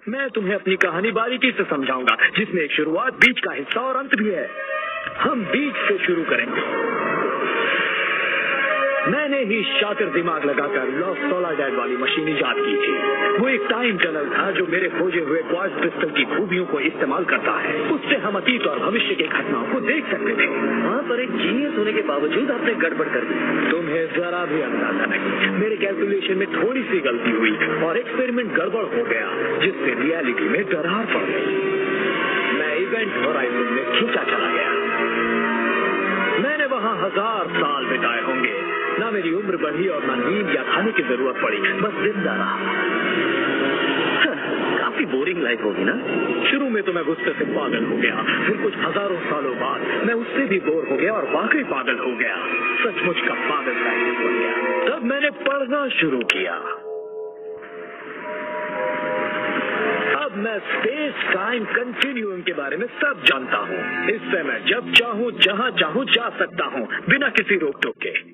मैं तुम्हें अपनी कहानी बारीकी से समझाऊंगा, जिसमें एक शुरुआत, बीच का हिस्सा और अंत भी है। हम बीच से शुरू करेंगे। मैंने ही शातिर दिमाग लगाकर लॉस सोलाडाइड वाली मशीन इजाद की थी। वो एक टाइम टनल था जो मेरे खोजे हुए क्वार्ट्ज क्रिस्टल की खूबियों को इस्तेमाल करता है। उससे हम अतीत और भविष्य की घटनाओं को देख सकते थे। वहाँ पर एक जीनियस होने के बावजूद आपने गड़बड़ कर दी। तुम्हें जरा भी अंदाजा नहीं। मेरे कैलकुलेशन में थोड़ी सी गलती हुई और एक्सपेरिमेंट गड़बड़ हो गया, जिससे रियलिटी में दरार पड़ गई। मैं इवेंट होराइजन में खींचा चला गया। मैंने वहाँ 1000 साल बिताए होंगे। ना मेरी उम्र बढ़ी और ना नींद या खाने की जरूरत पड़ी, बस जिंदा रहा। काफी बोरिंग लाइफ होगी ना? शुरू में तो मैं गुस्से से पागल हो गया, फिर कुछ हजारों सालों बाद मैं उससे भी बोर हो गया और वाकई पागल हो गया। सचमुच का पागल बन गया। तब मैंने पढ़ना शुरू किया। अब मैं स्पेस टाइम कंटिन्यूम के बारे में सब जानता हूँ। इससे मैं जब चाहूँ जहाँ चाहूँ जा सकता हूँ, बिना किसी रोक टोक के।